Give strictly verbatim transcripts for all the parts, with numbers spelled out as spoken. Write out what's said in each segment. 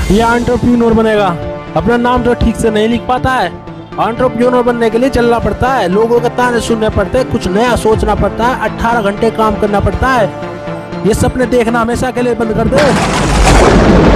ये एंटरप्रेन्योर बनेगा। अपना नाम तो ठीक से नहीं लिख पाता है। एंटरप्रेन्योर बनने के लिए चलना पड़ता है, लोगों के ताने सुनने पड़ते हैं, कुछ नया सोचना पड़ता है, अट्ठारह घंटे काम करना पड़ता है। ये सपने देखना हमेशा के लिए बंद कर दे।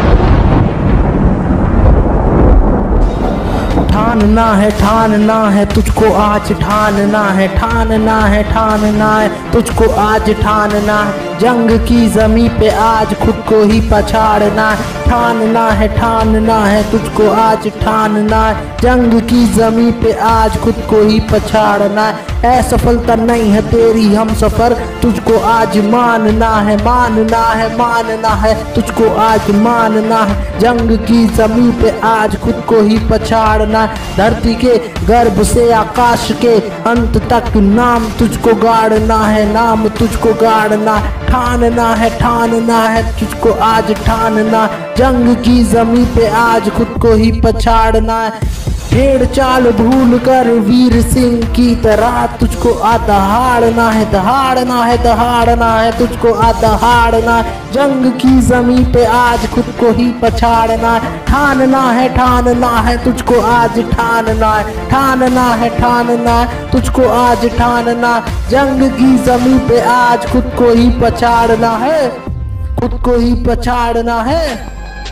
ठानना है ठानना है तुझको आज ठानना है, ठानना है ठानना है तुझको आज ठानना है। जंग की जमी पे आज खुद को ही पछाड़ना है। ठानना है ठानना है तुझको आज ठानना है। जंग की जमी पे आज खुद को ही पछाड़ना है। असफलता नहीं है तेरी हम सफर, तुझको आज मानना है, मानना है, मानना है तुझको आज मानना है। जंग की जमी पे आज खुद को ही पछाड़ना है। धरती के गर्भ से आकाश के अंत तक नाम तुझको गाड़ना है, नाम तुझको गाड़ना है। ठानना है ठानना है तुझको आज ठानना। जंग की जमी पे आज खुद को ही पछाड़ना है। भेड़ चाल भूल कर वीर सिंह की तरह तुझको दहाड़ना है, दहाड़ना है, दहाड़ना है तुझको दहाड़ना है। जंग की जमी पे आज खुद को ही पछाड़ना है। ठानना है ठानना है तुझको आज ठानना है, ठानना है ठानना है तुझको आज ठानना। जंग की जमी पे आज खुद को ही पछाड़ना है, खुद को ही पछाड़ना है।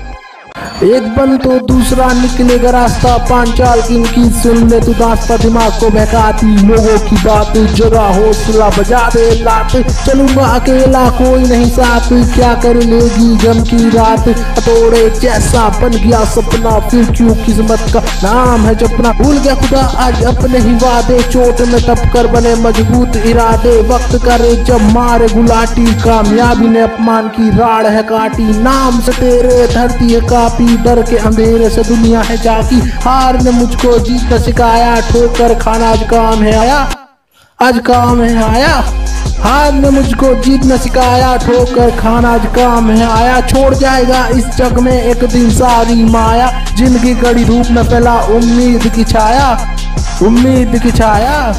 एक बन तो दूसरा निकलेगा रास्ता, पांचाल की इनकी सुन ले तू दास्ता। दिमाग को बहकाती लोगों की बात, जरा हौसला बजा दे लात। चलूंगा अकेला कोई नहीं साथ, क्या कर लेगी गम की रात। हथौड़े जैसा बन गया सपना, फिर क्यों किस्मत का नाम है जपना। भूल गया खुदा आज अपने ही वादे, चोट में तप कर बने मजबूत इरादे। वक्त करे जब मारे गुलाटी, कामयाबी ने अपमान की राड़ है काटी। नाम से तेरे धरती है कापी, डर के अंधेरे से दुनिया है जागी। हार ने मुझको जीत सिखाया, ठोकर खाना आज काम है आया, आज काम है आया। हार ने मुझको जीत न सिखाया, ठोकर खाना आज काम है आया। छोड़ जाएगा इस जग में एक दिन सारी माया, जिंदगी कड़ी धूप में फैला उम्मीद की छाया, उम्मीद की छाया।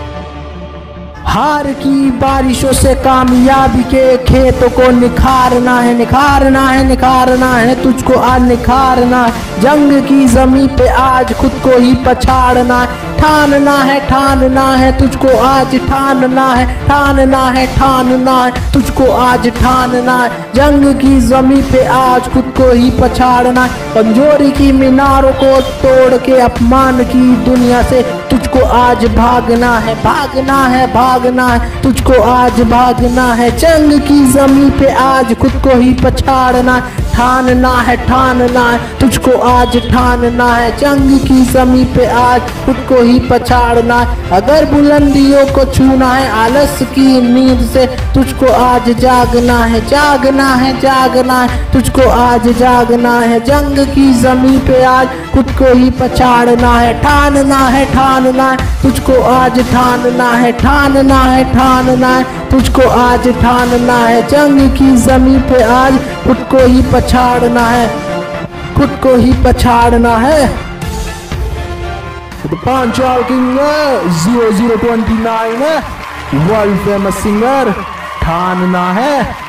हार की बारिशों से कामयाबी के खेतों को निखारना है, निखारना है, निखारना है तुझको आज निखारना है। जंग की जमी पे आज खुद को ही पछाड़ना है। ठानना है ठानना है तुझको आज ठानना है, ठानना है ठानना है तुझको आज ठानना है। जंग की जमी पे आज खुद को ही पछाड़ना है। कमजोरी की मीनारों को तोड़ के अपमान की दुनिया से तुझको आज भागना है, भागना है, भागना है तुझको आज भागना है। जंग की जमी पे आज खुद को ही पछाड़ना है। ठानना है ठानना है तुझको आज ठानना है। जंग की जमी पे आज खुद को ही पछाड़ना है। अगर बुलंदियों को छूना है, आलस की नींद से तुझको आज जागना है, जागना है, जागना है तुझको आज जागना है। जंग की जमी पे आज खुद को ही पछाड़ना है। ठानना है ठानना है तुझको आज ठानना है, ठानना है, ठानना है तुझको आज ठानना है। जंग की जमी पे आज खुद को ही पछाड़ना है, खुद को ही पछाड़ना है। The Panchal King zero zero two nine world famous singer ठानना है।